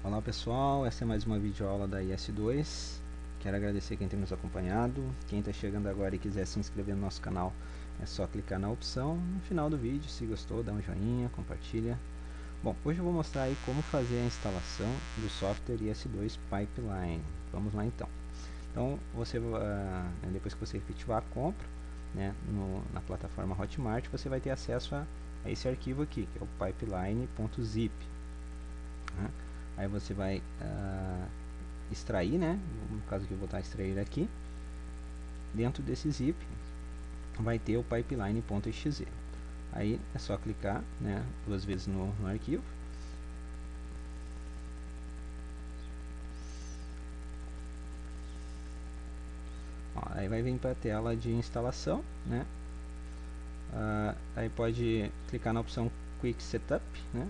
Olá pessoal, essa é mais uma videoaula da IS2. Quero agradecer quem tem nos acompanhado. Quem está chegando agora e quiser se inscrever no nosso canal, é só clicar na opção no final do vídeo. Se gostou, dá um joinha, compartilha. Bom, hoje eu vou mostrar aí como fazer a instalação do software IS2 Pipeline. Vamos lá então. Então, depois que você efetivar a compra, né, na plataforma Hotmart, você vai ter acesso a esse arquivo aqui, que é o pipeline.zip. Né? Aí você vai extrair, né? No caso que eu vou estar extrair aqui. Dentro desse zip vai ter o pipeline.exe. Aí é só clicar, né, duas vezes no arquivo. Ó, aí vai vir para a tela de instalação, né? Aí pode clicar na opção Quick Setup, né?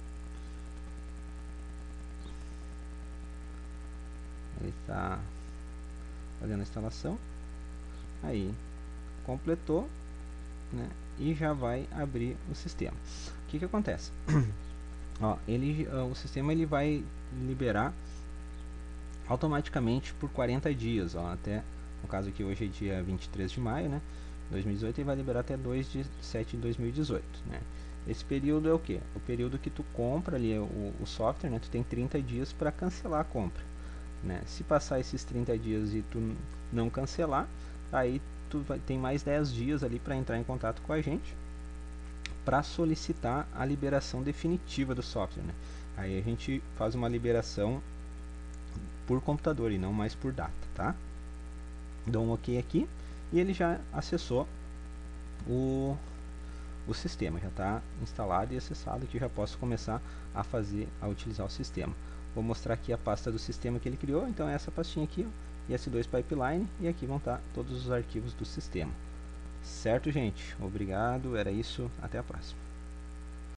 Ele está fazendo a instalação. Aí completou, né? E já vai abrir o sistema. O que acontece? Ó, o sistema ele vai liberar automaticamente por 40 dias, ó, até, no caso aqui hoje é dia 23 de maio, né, 2018, e vai liberar até 2 de 7 de 2018, né. Esse período é o que? O período que tu compra ali o software, né, tu tem 30 dias para cancelar a compra, né. Se passar esses 30 dias e tu não cancelar, aí tu tem mais 10 dias ali para entrar em contato com a gente para solicitar a liberação definitiva do software, né. Aí a gente faz uma liberação por computador e não mais por data, tá? Dou um OK aqui e ele já acessou o sistema, já está instalado e acessado, que já posso começar a utilizar o sistema. Vou mostrar aqui a pasta do sistema que ele criou, então é essa pastinha aqui, ó, IS2 Pipeline, e aqui vão estar todos os arquivos do sistema. Certo, gente? Obrigado, era isso, até a próxima.